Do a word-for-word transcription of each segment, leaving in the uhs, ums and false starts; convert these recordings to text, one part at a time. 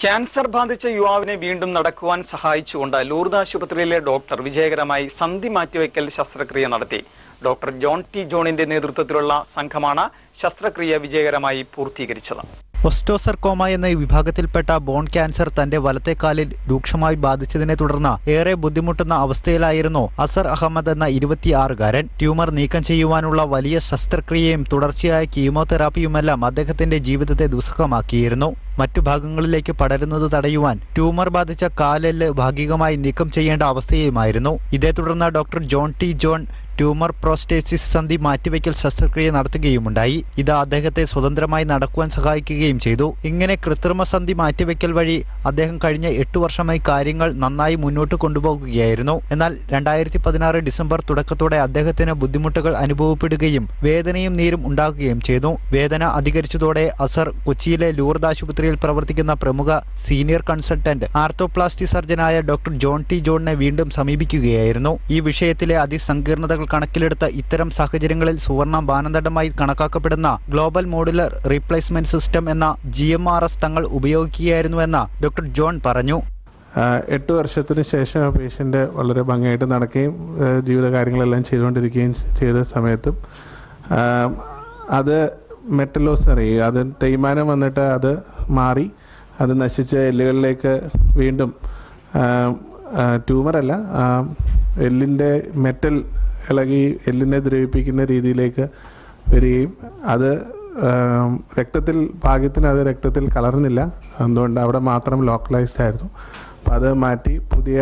Cancer ബാധിച്ച യുവാവിനെ വീണ്ടും നടക്കുവാൻ സഹായിച്ചുകൊണ്ട് ലൂർദ് ആശുപത്രിയിലെ ഡോക്ടർ വിജയകരമായി സന്ധി മാറ്റിവെക്കൽ ശസ്ത്രക്രിയ നടത്തി. ഡോക്ടർ ജോൺ ടി ജോണിന്റെ നേതൃത്വത്തിലുള്ള സംഘമാണ് ശസ്ത്രക്രിയ വിജയകരമായി പൂർത്തീകരിച്ചത്. ഒസ്റ്റോസർകോമ എന്ന വിഭാഗത്തിൽപ്പെട്ട ബോൺ ക്യാൻസർ തന്റെ വലത്തെ കാലിൽ രൂക്ഷമായി ബാധിച്ചതിനെ തുടർന്ന് ഏറെ ബുദ്ധിമുട്ടുന്ന അവസ്ഥയിലായിരുന്നു അസർ അഹമ്മദ് എന്ന ഇരുപത്തിയാറുകാരൻ. ട്യൂമർ നീക്കം ചെയ്യുവാനുള്ള വലിയ ശസ്ത്രക്രിയയും തുടർച്ചയായ കീമോതെറാപ്പിയുമെല്ലാം അദ്ദേഹത്തിന്റെ ജീവിതത്തെ ദുസ്സഹമാക്കിയിരുന്നു. മറ്റു ഭാഗങ്ങളിലേക്ക് പടരുന്നത് തടയുവാൻ ട്യൂമർ ബാധിച്ച കാലെല്ല് ഭാഗികമായി നീക്കം ചെയ്യേണ്ട അവസ്ഥയുമായിരുന്നു. ഇതേ തുടർന്ന് doctor John T John tumour prosthesis സന്ധി മാറ്റിവെക്കൽ ശസ്ത്രക്രിയ നടത്തുകയുമുണ്ടായി. ഇത് അദ്ദേഹത്തെ സ്വതന്ത്രമായി നടക്കുവാൻ സഹായിക്കുകയും ചെയ്തു. ഇങ്ങനെ കൃത്രിമ സന്ധി മാറ്റിവെക്കൽ വഴി അദ്ദേഹം കഴിഞ്ഞ എട്ടു വർഷമായി കാര്യങ്ങൾ നന്നായി മുന്നോട്ട് കൊണ്ടുപോകുകയായിരുന്നു. എന്നാൽ രണ്ടായിരത്തി പതിനാറ് ഡിസംബർ തുടക്കത്തോടെ അദ്ദേഹത്തിന് ബുദ്ധിമുട്ടുകൾ അനുഭവപ്പെടുകയും വേദനയും നീരും ഉണ്ടാകുകയും ചെയ്തു. വേദന അധികരിച്ചതോടെ അസർ കൊച്ചിയിലെ ലൂർദ് ആശുപത്രിയിൽ പ്രവർത്തിക്കുന്ന പ്രമുഖ സീനിയർ കൺസൾട്ടന്റ് ആർത്തോപ്ലാസ്റ്റി സർജനായ ഡോക്ടർ ജോൺ ടി ജോണിനെ വീണ്ടും സമീപിക്കുകയായിരുന്നു. ഈ വിഷയത്തിലെ അതിസങ്കീർണതകൾ കണക്കിലെടുത്ത ഇത്തരം സാഹചര്യങ്ങളിൽ സുവർണ മാനദണ്ഡമായി കണക്കാക്കപ്പെടുന്ന ഗ്ലോബൽ മോഡുലർ റീപ്ലേസ്മെന്റ് സിസ്റ്റം എന്ന ജി എം ആർ എസ് തങ്ങൾ ഉപയോഗിക്കുകയായിരുന്നുവെന്ന് ഡോക്ടർ ജോൺ പറഞ്ഞു. എട്ട് വർഷത്തിന് ശേഷം ആ പേഷ്യൻ്റ് വളരെ ഭംഗിയായിട്ട് നടക്കുകയും ജീവിത കാര്യങ്ങളെല്ലാം ചെയ്തുകൊണ്ടിരിക്കുകയും ചെയ്ത സമയത്തും അത് മെറ്റലോസറി അത് തേയ്മാനം വന്നിട്ട് അത് മാറി അത് നശിച്ച എല്ലുകളിലേക്ക് വീണ്ടും ട്യൂമറല്ല എല്ലിൻ്റെ മെറ്റൽ ഇളകി എല്ലിനെ ദ്രവിപ്പിക്കുന്ന രീതിയിലേക്ക് വരികയും അത് രക്തത്തിൽ ഭാഗ്യത്തിന് അത് രക്തത്തിൽ കലർന്നില്ല. അതുകൊണ്ട് അവിടെ മാത്രം ലോക്കലൈസ്ഡ് ആയിരുന്നു. അപ്പോൾ അത് മാറ്റി പുതിയ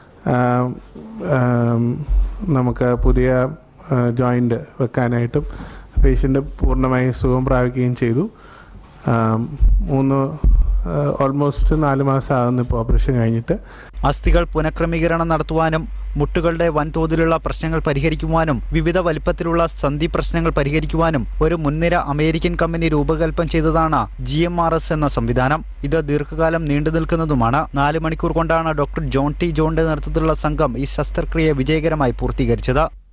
നമുക്ക് പുതിയ ജോയിൻ്റ് വെക്കാനായിട്ടും പേഷ്യൻ്റ് പൂർണ്ണമായി സുഖം പ്രാപിക്കുകയും ചെയ്തു. മൂന്ന് ഓൾമോസ്റ്റ് നാല് മാസം ആകുന്നു ഇപ്പോൾ ഓപ്പറേഷൻ കഴിഞ്ഞിട്ട്. അസ്ഥികൾ പുനഃക്രമീകരണം നടത്തുവാനും മുട്ടുകളുടെ വൻതോതിലുള്ള പ്രശ്നങ്ങൾ പരിഹരിക്കുവാനും വിവിധ വലിപ്പത്തിലുള്ള സന്ധി പ്രശ്നങ്ങൾ പരിഹരിക്കുവാനും ഒരു മുൻനിര അമേരിക്കൻ കമ്പനി രൂപകൽപ്പന ചെയ്തതാണ് ജി എം ആർ എസ് എന്ന സംവിധാനം. ഇത് ദീർഘകാലം നീണ്ടു നിൽക്കുന്നതുമാണ്. നാല് മണിക്കൂർ കൊണ്ടാണ് ഡോക്ടർ ജോൺ ടി ജോണിന്റെ നേതൃത്വത്തിലുള്ള സംഘം ഈ ശസ്ത്രക്രിയ വിജയകരമായി പൂർത്തീകരിച്ചത്.